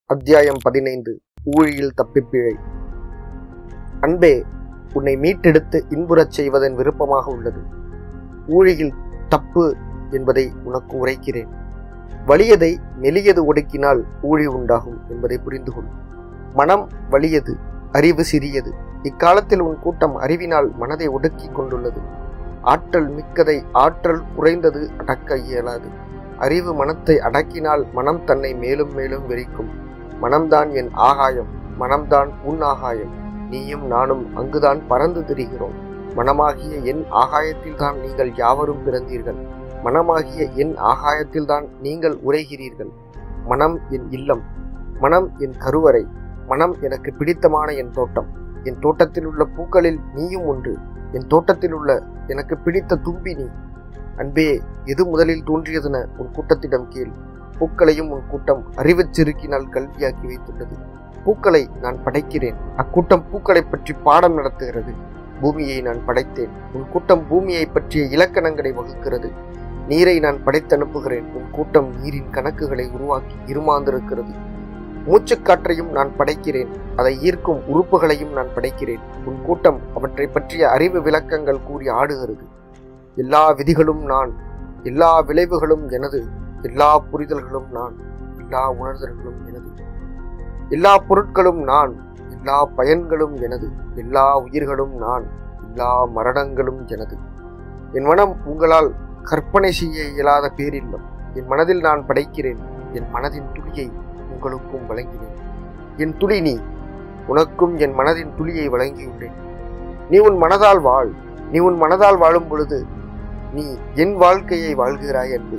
அத்தியாயம் 15. ஊழியில் தப்பிப்பிழை. அன்பே, உன்னை மீட்டெடுத்து இன்புறச் செய்வதன் விருப்பமாக உள்ளது. ஊழியில் தப்பு என்பதை உனக்கு உரைக்கிறேன். வலியதை மெலியது ஒடுக்கினால் ஊழி உண்டாகும் என்பதை புரிந்து கொள். மனம் வலியது, அறிவு சிறியது. இக்காலத்தில் உன் கூட்டம் அறிவினால் மனதை ஒடுக்கிக் கொண்டுள்ளது. ஆற்றல் மிக்கதை ஆற்றல் குறைந்தது அடக்க இயலாது. அறிவு மனத்தை அடக்கினால் மனம் தன்னை மேலும் மேலும் வெறிக்கும். மனம்தான் என் ஆகாயம், மனம்தான் உன் ஆகாயம். நீயும் நானும் அங்குதான் பறந்து திரிகிறோம். மனமாகிய என் ஆகாயத்தில்தான் நீங்கள் யாவரும் பிறந்தீர்கள். மனமாகிய என் ஆகாயத்தில்தான் நீங்கள் உரைகிறீர்கள். மனம் என் இல்லம், மனம் என் கருவறை, மனம் எனக்கு பிடித்தமான என் தோட்டம். என் தோட்டத்தில் உள்ள பூக்களில் நீயும் ஒன்று. என் தோட்டத்தில் உள்ள எனக்கு பிடித்த தும்பி நீ. அன்பே, எது முதலில் தோன்றியதென உன் கூட்டத்திடம் கேள். பூக்களையும் உன் கூட்டம் அறிவுச் செருக்கினால் கல்வியாக்கி வைத்துள்ளது. பூக்களை நான் படைக்கிறேன், அக்கூட்டம் பூக்களை பற்றி பாடம் நடத்துகிறது. பூமியை நான் படைத்தேன், உன் கூட்டம் பூமியை பற்றிய இலக்கணங்களை வகுக்கிறது. நீரை நான் படைத்தனுப்புகிறேன், உன் கூட்டம் நீரின் கணக்குகளை உருவாக்கி இருமாந்திருக்கிறது. மூச்சுக்காற்றையும் நான் படைக்கிறேன், அதை ஈர்க்கும் உறுப்புகளையும் நான் படைக்கிறேன். உன் கூட்டம் அவற்றை பற்றிய அறிவு விளக்கங்கள் கூறி ஆடுகிறது. எல்லா விதிகளும் நான், எல்லா விளைவுகளும் எனது, எல்லா புரிதல்களும் நான், எல்லா உணர்தல்களும் எனது. எல்லா பொருட்களும் நான், எல்லா பயன்களும் எனது. எல்லா உயிர்களும் நான், எல்லா மரணங்களும் எனது. என் மனம் உங்களால் கற்பனை செய்ய இயலாத பேரில்லம். என் மனதில் நான் படைக்கிறேன். என் மனதின் துளியை உங்களுக்கும் வழங்கினேன். என் துளி நீ, உனக்கும் என் மனதின் துளியை வழங்கியுள்ளேன். நீ உன் மனதால் வாழ். நீ உன் மனதால் வாழும் பொழுது நீ என் வாழ்க்கையை வாழ்கிறாய் அன்பு.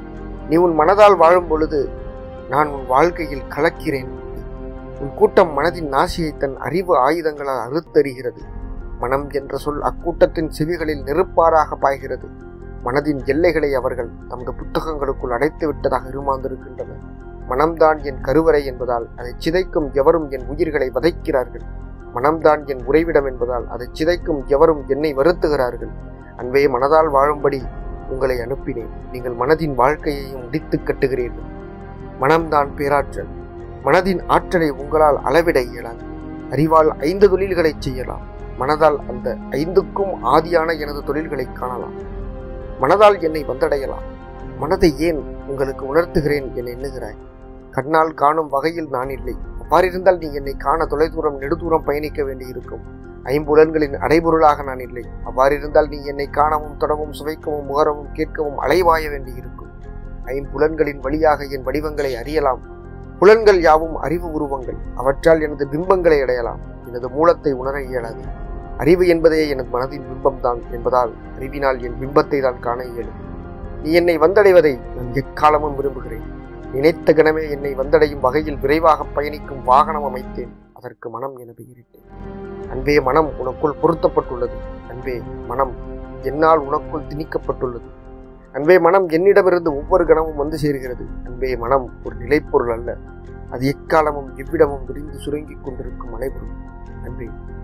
நீ உன் மனதால் வாழும் பொழுது நான் உன் வாழ்க்கையில் கலக்கிறேன். உன் கூட்டம் மனதின் நாசியை தன் அறிவு ஆயுதங்களால் அறுத்தறிகிறது. மனம் என்ற சொல் அக்கூட்டத்தின் செவிகளில் நெருப்பாறாக பாய்கிறது. மனதின் எல்லைகளை அவர்கள் தமது புத்தகங்களுக்குள் அடைத்து விட்டதாக இருமாந்திருக்கின்றனர். மனம்தான் என் கருவறை என்பதால் அதை சிதைக்கும் எவரும் என் உயிர்களை வதைக்கிறார்கள். மனம்தான் என் உறைவிடம் என்பதால் அதை சிதைக்கும் எவரும் என்னை வருத்துகிறார்கள். அன்பே, மனதால் வாழும்படி உங்களை அனுப்பினேன். நீங்கள் மனதின் வாழ்க்கையையும் முடித்து கட்டுகிறீர்கள். மனம்தான் பேராற்றல். மனதின் ஆற்றலை உங்களால் அளவிட இயலாது. அறிவால் 5 தொழில்களை செய்யலாம். மனதால் அந்த 5க்கும் ஆதியான எனது தொழில்களை காணலாம். மனதால் என்னை வந்தடையலாம். மனதை ஏன் உங்களுக்கு உணர்த்துகிறேன் என எண்ணுகிறாய்? கண்ணால் காணும் வகையில் நான் இல்லை. அவ்வாறிருந்தால் நீ என்னை காண தொலைதூரம் நெடுதூரம் பயணிக்க வேண்டியிருக்கும். 5 புலன்களின் அடைபொருளாக நான் இல்லை. அவ்வாறிருந்தால் நீ என்னை காணவும் தொடவும் சுவைக்கவும் முகரவும் கேட்கவும் அலைவாய வேண்டியிருக்கும். 5 புலன்களின் வழியாக என் வடிவங்களை அறியலாம். புலன்கள் யாவும் அறிவு உருவங்கள். அவற்றால் எனது பிம்பங்களை அடையலாம். எனது மூலத்தை உணர இயலாது. அறிவு என்பதே எனது மனதின் பிம்பம்தான் என்பதால் அறிவினால் என் பிம்பத்தை தான் காண இயலும். நீ என்னை வந்தடைவதை நான் எக்காலமும் விரும்புகிறேன். நினைத்த கணமே என்னை வந்தடையும் வகையில் விரைவாக பயணிக்கும் வாகனம் அமைத்தேன். அதற்கு மனம் என பெயரிட்டேன். அன்பே, மனம் உனக்குள் பொருத்தப்பட்டுள்ளது. அன்பே, மனம் என்னால் உனக்குள் திணிக்கப்பட்டுள்ளது. அன்பே, மனம் என்னிடமிருந்து ஒவ்வொரு கணமும் வந்து சேர்கிறது. அன்பே, மனம் ஒரு நிலைப்பொருள் அல்ல. அது எக்காலமும் எவ்விடமும் விரிந்து சுருங்கிக் கொண்டிருக்கும் மலைப்பொருள். அன்பே,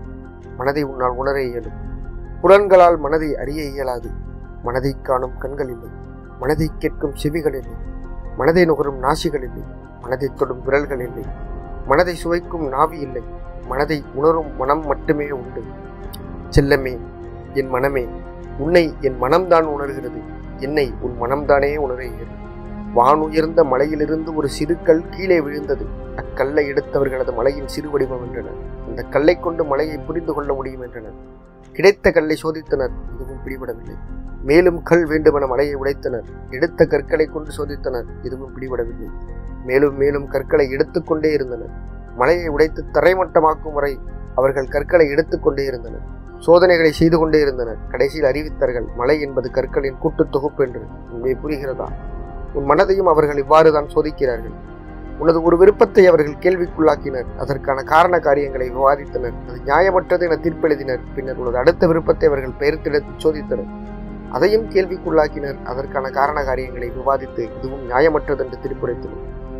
மனதை உன்னால் உணர இயலும். புலன்களால் மனதை அறிய இயலாது. மனதை காணும் கண்கள் இல்லை. மனதை கேட்கும் செவிகள் இல்லை. மனதை நுகரும் நாசிகள் இல்லை. மனதை தொடும் விரல்கள் இல்லை. மனதை சுவைக்கும் நாவி இல்லை. மனதை உணரும் மனம் மட்டுமே உண்டு. செல்லமே, என் மனமே, உன்னை என் மனம்தான் உணர்கிறது. என்னை உன் மனம்தானே உணர்கிறது. வானுயர்ந்த மலையிலிருந்து ஒரு சிறு கல் கீழே விழுந்தது. அக்கல்லை எடுத்தவர்களது மலையின் சிறு வடிவம் என்றனர். அந்த கல்லை கொண்டு மலையை புரிந்து கொள்ள முடியும் என்றனர். கிடைத்த கல்லை சோதித்தனர், எதுவும் பிடிபடவில்லை. மேலும் கல் வேண்டுமென மலையை உடைத்தனர். எடுத்த கற்களை கொண்டு சோதித்தனர், எதுவும் பிடிபடவில்லை. மேலும் மேலும் கற்களை எடுத்துக்கொண்டே இருந்தனர். மலையை உடைத்து தரைமட்டமாக்கும் வரை அவர்கள் கற்களை எடுத்துக்கொண்டே இருந்தனர். சோதனைகளை செய்து கொண்டே இருந்தனர். கடைசியில் அறிவித்தார்கள், மலை என்பது கற்களின் கூட்டு தொகுப்பு என்று. உண்மை புரிகிறதா? உன் மனதையும் அவர்கள் இவ்வாறுதான் சோதிக்கிறார்கள். உனது ஒரு விருப்பத்தை அவர்கள் கேள்விக்குள்ளாக்கினர். அதற்கான காரண காரியங்களை விவாதித்தனர். அது நியாயமற்றது என தீர்ப்பெழுதினர். பின்னர் உனது அடுத்த விருப்பத்தை அவர்கள் பெயர்த்தெடுத்து சோதித்தனர். அதையும் கேள்விக்குள்ளாக்கினர். அதற்கான காரண காரியங்களை விவாதித்து இதுவும் நியாயமற்றது என்று தீர்ப்புரைத்தனர்.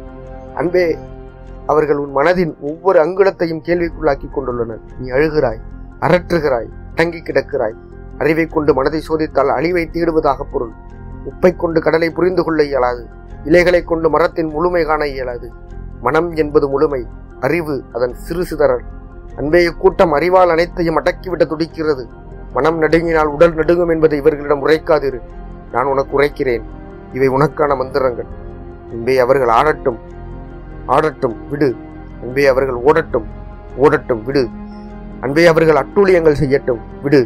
அன்பே, அவர்கள் உன் மனதின் ஒவ்வொரு அங்குலத்தையும் கேள்விக்குள்ளாக்கி கொண்டுள்ளனர். நீ அழுகிறாய், அரற்றுகிறாய், அடங்கி கிடக்கிறாய். அறிவை கொண்டு மனதை சோதித்தால் அழிவை தேடுவதாக பொருள். உப்பை கொண்டு கடலை புரிந்து கொள்ள இயலாது. இலைகளை கொண்டு மரத்தின் முழுமை காண இயலாது. மனம் என்பது முழுமை, அறிவு அதன் சிறு சிதறல். அன்பே, இக்கூட்டம் அறிவால் அனைத்தையும் அடக்கிவிட துடிக்கிறது. மனம் நடுங்கினால் உடல் நடுங்கும் என்பதை இவர்களிடம் உரைக்காதிரு. நான் உனக்கு உரைக்கிறேன். இவை உனக்கான மந்திரங்கள். அன்பே, அவர்கள் ஆடட்டும், ஆடட்டும், விடு. அன்பே, அவர்கள் ஓடட்டும், ஓடட்டும், விடு. அன்பே, அவர்கள் அட்டூழியங்கள் செய்யட்டும், விடு.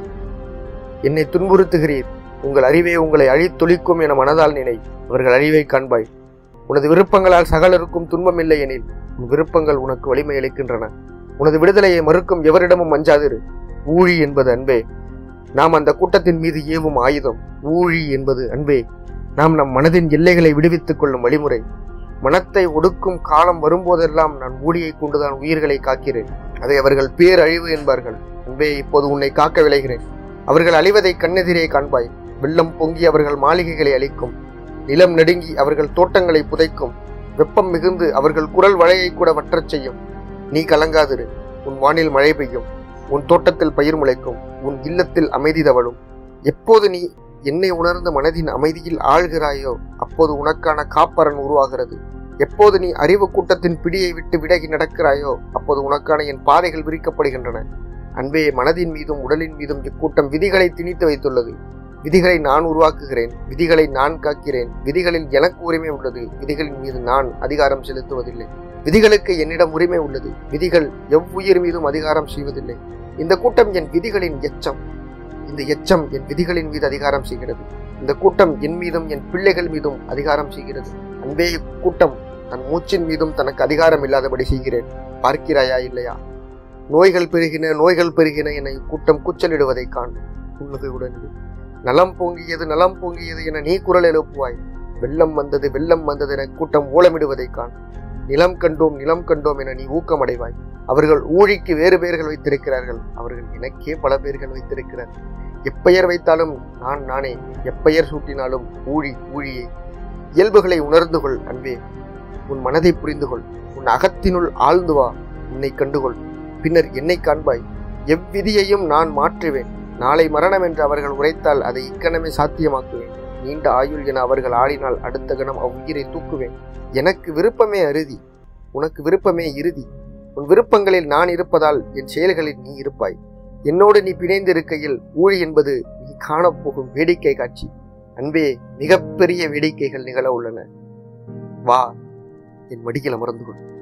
என்னை துன்புறுத்துகிறீர், உங்கள் அறிவே உங்களை அழித்தொழிக்கும் என மனதால் நினை. அவர்கள் அழிவை காண்பாய். உனது விருப்பங்களால் சகலருக்கும் துன்பமில்லை எனில் உன் விருப்பங்கள் உனக்கு வலிமை அளிக்கின்றன. உனது விடுதலையை மறுக்கும் எவரிடமும் அஞ்சாதிரு. ஊழி என்பது அன்பே நாம் அந்த கூட்டத்தின் மீது ஏவும் ஆயுதம். ஊழி என்பது அன்பே நாம் நம் மனதின் எல்லைகளை விடுவித்துக் கொள்ளும் வழிமுறை. மனத்தை ஒடுக்கும் காலம் வரும்போதெல்லாம் நான் ஊழியை கொண்டுதான் உயிர்களை காக்கிறேன். அதை அவர்கள் பேரழிவு என்பார்கள். அன்பே, இப்போது உன்னை காக்க விளைகிறேன். அவர்கள் அழிவதை கண்ணெதிரே காண்பாய். வெள்ளம் பொங்கி அவர்கள் மாளிகைகளை அழிக்கும். நிலம் நடுங்கி அவர்கள் தோட்டங்களை புதைக்கும். வெப்பம் மிகுந்து அவர்கள் குரல் வளையை கூட வற்றச் செய்யும். நீ கலங்காதிரு. உன் வானில் மழை பெய்யும். உன் தோட்டத்தில் பயிர் முளைக்கும். உன் இல்லத்தில் அமைதி தவழும். எப்போது நீ என்னை உணர்ந்த மனதின் அமைதியில் ஆழ்கிறாயோ அப்போது உனக்கான காப்பரன் உருவாகிறது. எப்போது நீ அறிவு கூட்டத்தின் பிடியை விட்டு விலகி நடக்கிறாயோ அப்போது உனக்கான என் பாதைகள் விரிக்கப்படுகின்றன. அன்பே, மனதின் மீதும் உடலின் மீதும் இக்கூட்டம் விதிகளை திணித்து வைத்துள்ளது. விதிகளை நான் உருவாக்குகிறேன். விதிகளை நான் காக்கிறேன். விதிகளில் எனக்கு உரிமை உள்ளது. விதிகளின் மீது நான் அதிகாரம் செலுத்துவதில்லை. விதிகளுக்கு என்னிடம் உரிமை உள்ளது. விதிகள் எவ்வுயிர் மீதும் அதிகாரம் செய்வதில்லை. இந்த கூட்டம் என் விதிகளின் எச்சம். இந்த எச்சம் என் விதிகளின் மீது அதிகாரம் செய்கிறது. இந்த கூட்டம் என் மீதும் என் பிள்ளைகள் மீதும் அதிகாரம் செய்கிறது. அன்பே, இக்கூட்டம் தன் மூச்சின் மீதும் தனக்கு அதிகாரம் இல்லாதபடி செய்கிறேன். பார்க்கிறாயா இல்லையா? நோய்கள் பெருகின, நோய்கள் பெருகின என இக்கூட்டம் கூச்சலிடுவதை காண். புன்னகையுடன் நலம் பொங்கியது, நலம் பொங்கியது என நீ குரல் எழுப்புவாய். வெள்ளம் வந்தது, வெள்ளம் வந்தது என கூட்டம் ஓலமிடுவதை காண். நிலம் கண்டோம், நிலம் கண்டோம் என நீ ஊக்கமடைவாய். அவர்கள் ஊழிக்கு வேறு பெயர்கள் வைத்திருக்கிறார்கள். அவர்கள் எனக்கே பல பெயர்கள் வைத்திருக்கிறார்கள். எப்பெயர் வைத்தாலும் நான் நானே. எப்பெயர் சூட்டினாலும் ஊழி ஊழியே. இயல்புகளை உணர்ந்து கொள் அன்பே. உன் மனதை புரிந்து கொள். உன் அகத்தினுள் ஆழ்ந்து வா. உன்னை கண்டுகொள். பின்னர் என்னை காண்பாய். எவ்விதியையும் நான் மாற்றுவேன். நாளை மரணம் என்று அவர்கள் உரைத்தால் அதை இக்கணமே சாத்தியமாக்குவேன். நீண்ட ஆயுள் என அவர்கள் ஆடினால் அடுத்த கணம் அவ்வுயிரை தூக்குவேன். எனக்கு விருப்பமே அறுதி, உனக்கு விருப்பமே இறுதி. உன் விருப்பங்களில் நான் இருப்பதால் என் செயல்களில் நீ இருப்பாய். என்னோடு நீ பிணைந்து இருக்கையில் ஊழி என்பது நீ காணப்போகும் வேடிக்கை காட்சி. அன்பே, மிகப்பெரிய வேடிக்கைகள் நிகழ உள்ளன. வா, என் மடியில் அமர்ந்து கொள்.